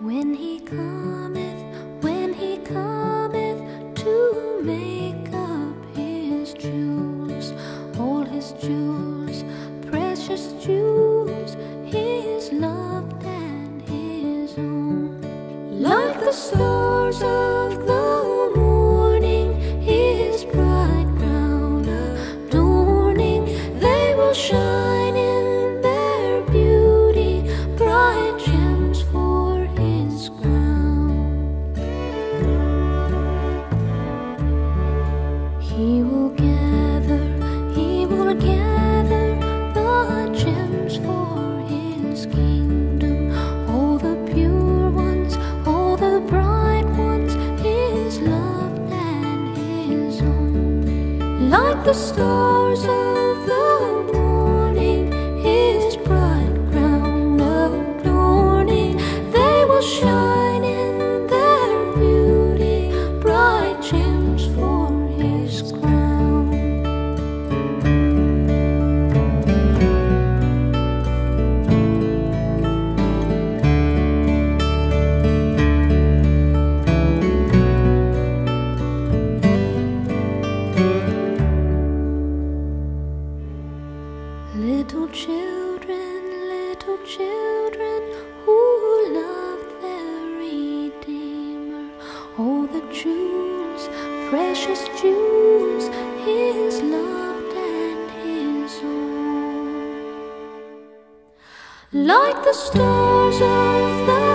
When he cometh to make up his jewels, all his jewels, precious jewels, his loved and his own. Like the stars of the morning, his bright crown adorning, they will shine in their beauty, bright gems for his crown. He will gather the gems for his kingdom, all the pure ones, all the bright ones, his loved and his own. Like the stars of the morning, his bright crown adorning, they will shine in their beauty, bright gems for his crown. Little children who love their Redeemer, all the jewels, precious jewels, his loved and his own. Like the stars of the